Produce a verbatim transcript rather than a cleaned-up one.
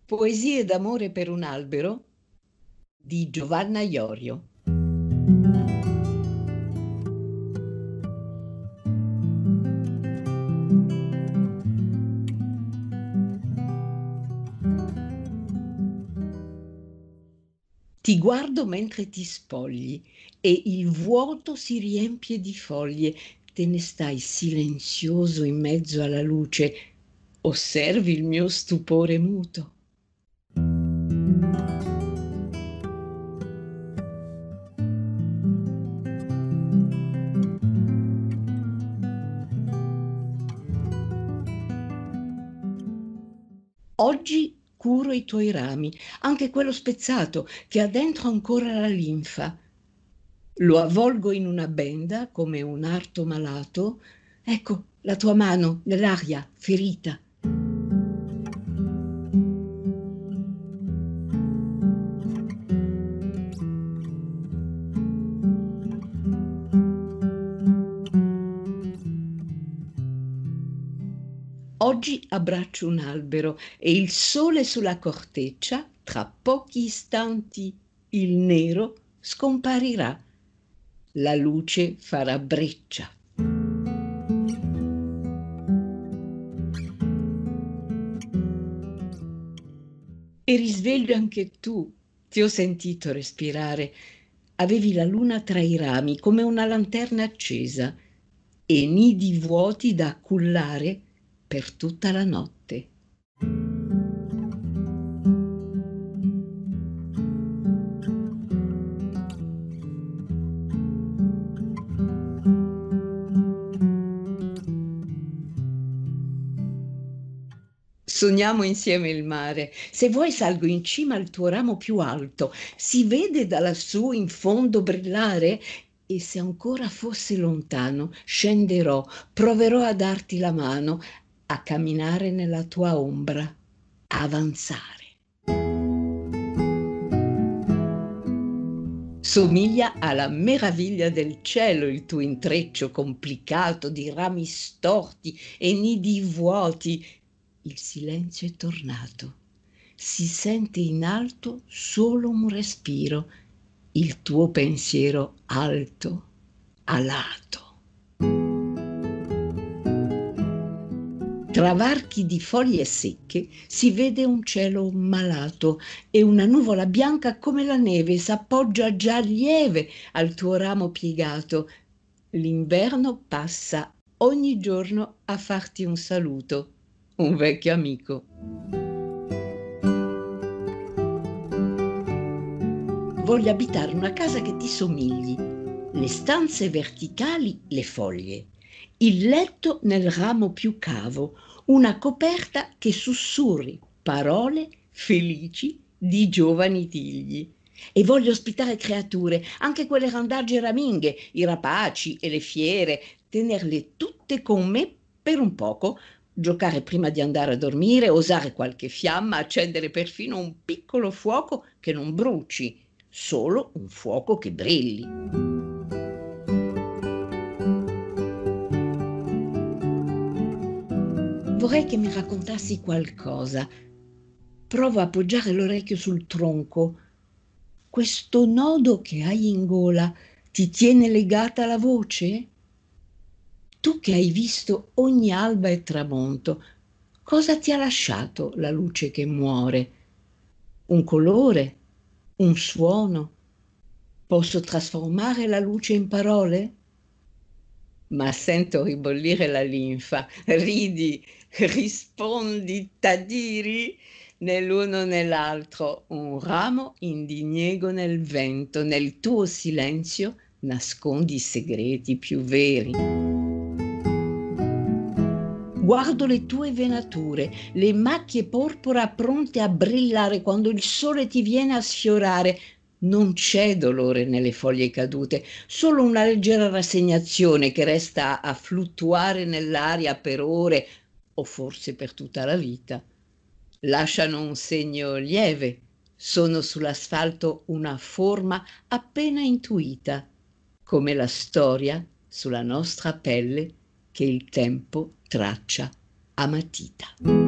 Poesie d'amore per un albero di Giovanna Iorio. Ti guardo mentre ti spogli e il vuoto si riempie di foglie. Te ne stai silenzioso in mezzo alla luce. Osservi il mio stupore muto. Oggi curo i tuoi rami, anche quello spezzato che ha dentro ancora la linfa. Lo avvolgo in una benda come un arto malato. Ecco la tua mano nell'aria ferita. Oggi abbraccio un albero e il sole sulla corteccia, tra pochi istanti il nero scomparirà. La luce farà breccia. E risveglio anche tu, ti ho sentito respirare. Avevi la luna tra i rami come una lanterna accesa e nidi vuoti da cullare per tutta la notte. Sogniamo insieme il mare. Se vuoi salgo in cima al tuo ramo più alto. Si vede da lassù in fondo brillare. E se ancora fosse lontano, scenderò, proverò a darti la mano, a camminare nella tua ombra, a avanzare. Somiglia alla meraviglia del cielo il tuo intreccio complicato di rami storti e nidi vuoti. Il silenzio è tornato. Si sente in alto solo un respiro, il tuo pensiero alto, alato. Tra varchi di foglie secche si vede un cielo malato e una nuvola bianca come la neve s'appoggia già lieve al tuo ramo piegato. L'inverno passa ogni giorno a farti un saluto, un vecchio amico. Voglio abitare una casa che ti somigli, le stanze verticali, le foglie, il letto nel ramo più cavo, una coperta che sussurri parole felici di giovani tigli. E voglio ospitare creature, anche quelle randagge raminghe, i rapaci e le fiere, tenerle tutte con me per un poco, giocare prima di andare a dormire, osare qualche fiamma, accendere perfino un piccolo fuoco che non bruci, solo un fuoco che brilli. Vorrei che mi raccontassi qualcosa. Provo a appoggiare l'orecchio sul tronco. Questo nodo che hai in gola ti tiene legata alla voce? Tu che hai visto ogni alba e tramonto, cosa ti ha lasciato la luce che muore? Un colore? Un suono? Posso trasformare la luce in parole? Ma sento ribollire la linfa. Ridi, rispondi, t'addiri né l'uno né l'altro, un ramo in diniego nel vento, nel tuo silenzio nascondi i segreti più veri. Guardo le tue venature, le macchie porpora pronte a brillare quando il sole ti viene a sfiorare. Non c'è dolore nelle foglie cadute, solo una leggera rassegnazione che resta a fluttuare nell'aria per ore o forse per tutta la vita. Lasciano un segno lieve, sono sull'asfalto una forma appena intuita, come la storia sulla nostra pelle che il tempo traccia a matita.